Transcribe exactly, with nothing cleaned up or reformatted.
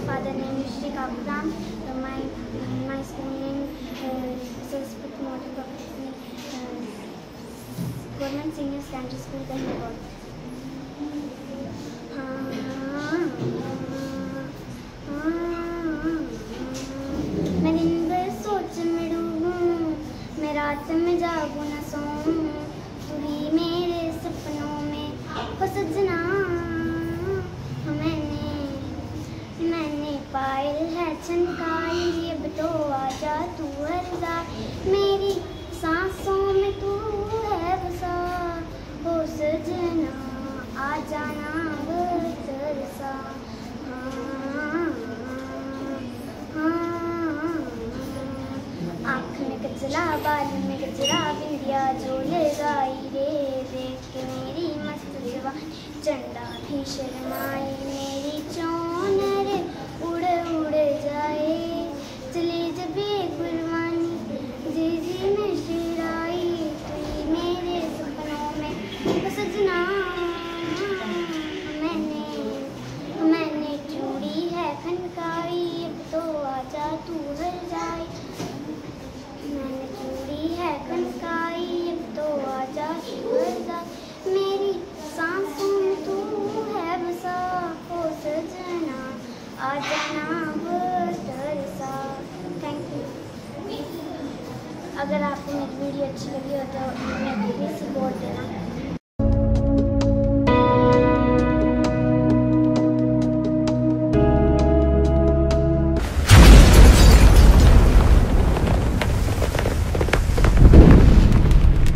father name is Shri Kakuram. Uh, my my school name is Saraswati Model uh, Government Senior Secondary School, Bengal. मैं दिन भर सोच में डूबूं, मैं रात में जागूं न सोऊं, तू ही मेरे सपनों में हो सजना। मैंने मैंने पायल है छनकाई, अब तो आजा तू हरदा, मेरी सांसों में तू है बसा, हो सजना आ जाना बरसा। आँख में कचरा, बाल में कचरा, बिंदिया जो लगाई रे, देख के मेरी मस्त जवानी चंदा भी शर्माई, मेरी चोनर उड़ उड़ जाए, चले जब ये कुर्बानी जी जी में शिराई, तू ही मेरे सपनों में हो सजना। मैंने मैंने चूड़ी है खनकाई, अब तो आजा तू हर जाए, मैंने चूड़ी है खनकाई, अब तो आजा तू हर जाए, मेरी सांसों में तू है बसा, हो सजना आ जाना बरसा। Thank you. अगर आपको मेरी वीडियो अच्छी लगी हो तो मेरे को प्लीज़ सपोर्ट देना।